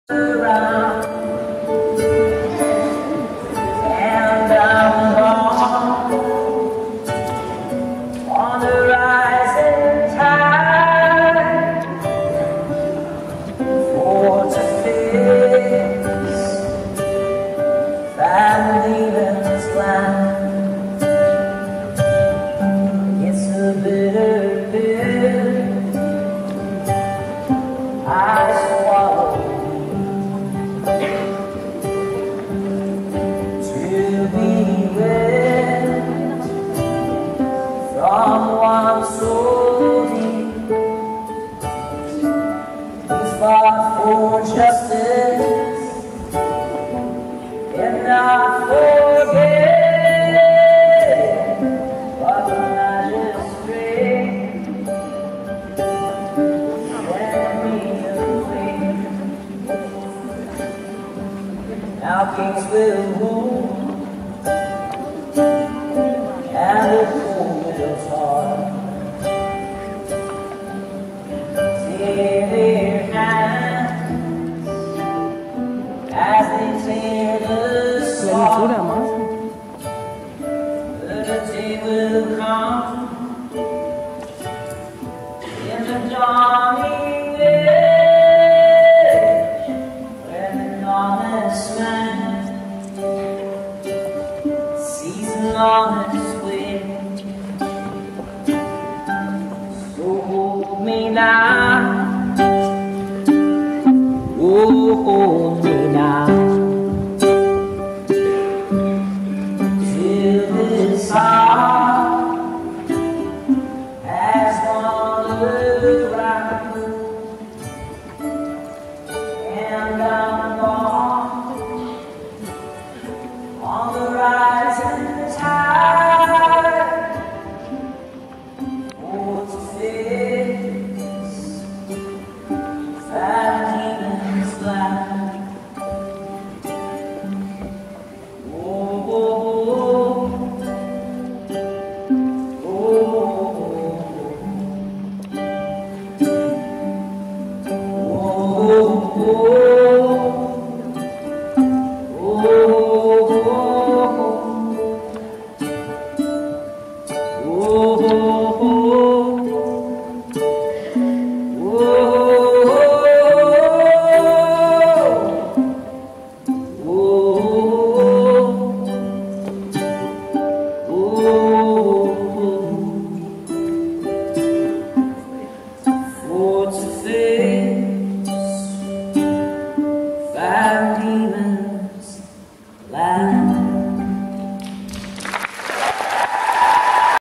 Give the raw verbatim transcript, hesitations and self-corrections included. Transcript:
around, and I'm gone on the rising tide for to fix Van Diemen's land. It's a bitter pill I swallow to be rid from one so deep. He's fought for justice and not forget, but the magistrate sent me away. Now kings will rule and the fool will talk. Tear their hands as they tear the stalk. The day will come in the dawning day when an honest man sees an honest way. So hold me now, oh hold me now, till this heart has wandered around, and I'm gone on the rising tide for to fix Van Diemen's land. Oh, oh, oh, oh, oh, for to fix Van Diemen's land.